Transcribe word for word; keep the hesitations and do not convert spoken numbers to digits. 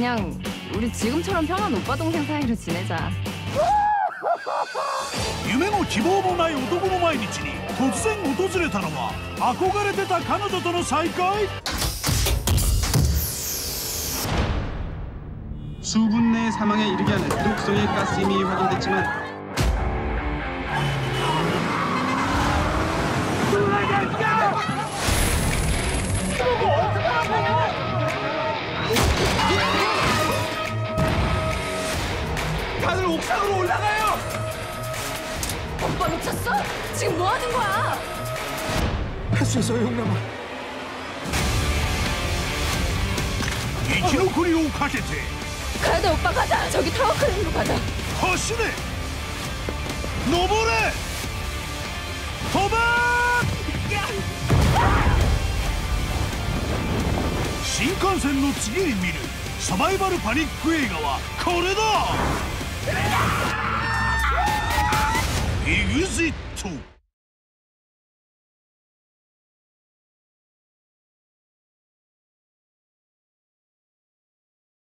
그냥 우리 지금처럼 편한 오빠 동생 사이로 지내자. 夢も希望もない男の毎日に突然訪れたのは憧れてた彼女との再会。 수분 내 사망에 이르게 하는 독성의 가스임이 확인됐지만 다들 옥상으로 올라가요! 오빠 미쳤어? 지금 뭐 하는 거야? 할 수 있어요, 용남아. 生き残りをかけて 가야 돼, 오빠 가자. 저기 타워 클린으로 가자. 走れ登れ飛ば新幹線の次に見るサバイバルパニック映画はこれだ。エグジット。